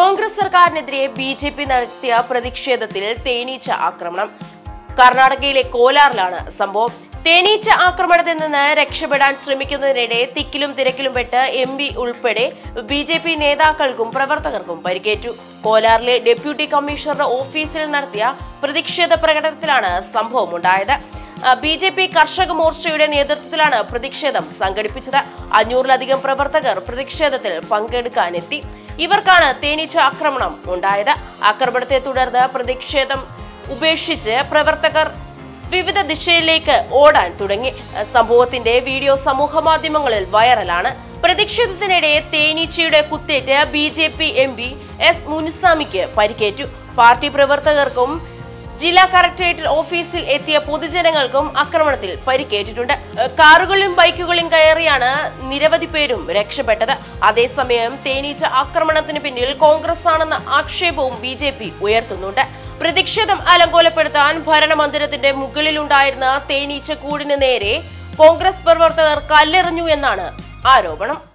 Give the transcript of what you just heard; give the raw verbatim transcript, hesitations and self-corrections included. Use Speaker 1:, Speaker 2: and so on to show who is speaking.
Speaker 1: കോൺഗ്രസ് സർക്കാരിനെതിരെ B J P നടത്തിയ പ്രതിഷേധത്തിൽ തേനീച്ച ആക്രമണം. കർണാടകയിലെ കോലാറിലാണ് സംഭവം. തേനീച്ച ആക്രമണത്തിൽ നിന്ന് രക്ഷപ്പെടാൻ ശ്രമിക്കുന്നതിനിടെ തിക്കിലും തിരക്കിലും പെട്ട് എം പി ഉൾപ്പെടെ ബി ജെ പി നേതാക്കൾക്കും പ്രവർത്തകർക്കും പരിക്കേറ്റു. കോലാറിലെ ഡെപ്യൂട്ടി കമ്മീഷണറുടെ ഓഫീസിൽ നടത്തിയ പ്രതിഷേധ പ്രകടനത്തിലാണ് സംഭവമുണ്ടായത്. ബി ജെ പി കർഷക മോർച്ചയുടെ നേതൃത്വത്തിലാണ് പ്രതിഷേധം സംഘടിപ്പിച്ചത്. അഞ്ഞൂറിലധികം പ്രവർത്തകർ പ്രതിഷേധത്തിൽ പങ്കെടുക്കാനെത്തി. ഇവർക്കാണ് തേനീച്ച ആക്രമണം ഉണ്ടായത്. ആക്രമണത്തെ തുടർന്ന് പ്രതിഷേധം ഉപേക്ഷിച്ച് പ്രവർത്തകർ വിവിധ ദിശയിലേക്ക് ഓടാൻ തുടങ്ങി. സംഭവത്തിന്റെ വീഡിയോ സമൂഹ മാധ്യമങ്ങളിൽ വൈറലാണ്. പ്രതിഷേധത്തിനിടെ തേനീച്ചയുടെ കുത്തേറ്റ് B J P M P S മുനിസ്വാമിക്ക് പരിക്കേറ്റു. പാർട്ടി പ്രവർത്തകർക്കും ജില്ലാ കളക്ടറേറ്റ് ഓഫീസിൽ എത്തിയ പൊതുജനങ്ങൾക്കും ആക്രമണത്തിൽ പരിക്കേറ്റിട്ടുണ്ട്. കാറുകളും ബൈക്കുകളും കയറിയാണ് നിരവധി പേരും രക്ഷപ്പെട്ടത്. അതേസമയം തേനീച്ച ആക്രമണത്തിന് പിന്നിൽ കോൺഗ്രസ് ആണെന്ന ആക്ഷേപവും ബി ജെ പി ഉയർത്തുന്നുണ്ട്. പ്രതിഷേധം അലങ്കോലപ്പെടുത്താൻ ഭരണമന്ദിരത്തിന്റെ മുകളിലുണ്ടായിരുന്ന തേനീച്ച കൂടിന് നേരെ കോൺഗ്രസ് പ്രവർത്തകർ കല്ലെറിഞ്ഞു എന്നാണ് ആരോപണം.